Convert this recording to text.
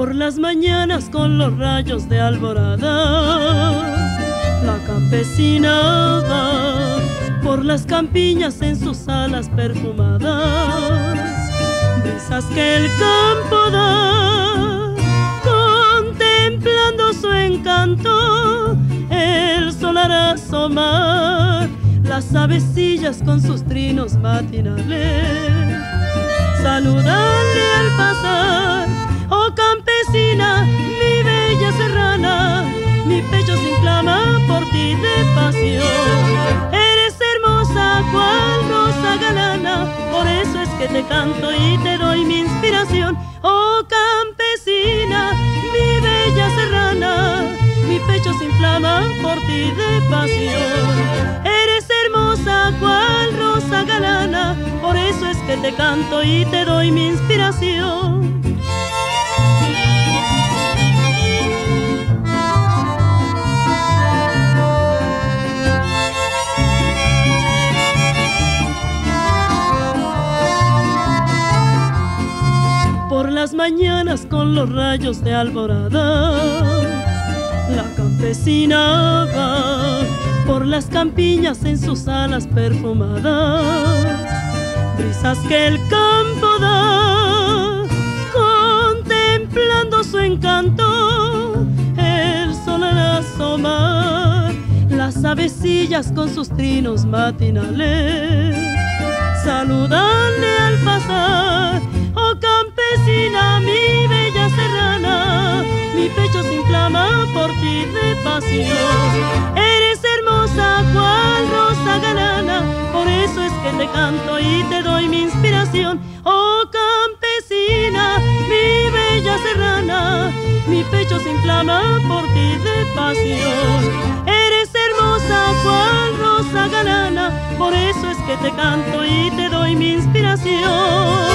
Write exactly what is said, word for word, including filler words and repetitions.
Por las mañanas con los rayos de alborada, la campesina va por las campiñas en sus alas perfumadas, brisas que el campo da, contemplando su encanto. El sol hará asomar las avecillas con sus trinos matinales, saludarle al pasar. Oh campesina, mi bella serrana, mi pecho se inflama por ti de pasión. Eres hermosa cual rosa galana, por eso es que te canto y te doy mi inspiración. Oh campesina, mi bella serrana, mi pecho se inflama por ti de pasión. Eres hermosa cual rosa galana, por eso es que te canto y te doy mi inspiración. Por las mañanas con los rayos de alborada, la campesina va por las campiñas en sus alas perfumadas, brisas que el campo da, contemplando su encanto. El sol al asomar las avecillas con sus trinos matinales, saludarle al pasar. Oh campesina, mi bella serrana, mi pecho se inflama por ti de pasión. Eres hermosa cual rosa galana, por eso es que te canto y te doy mi inspiración. Oh campesina, mi bella serrana, mi pecho se inflama por ti de pasión. Eres hermosa cual rosa galana, por eso es que te canto y te doy mi inspiración.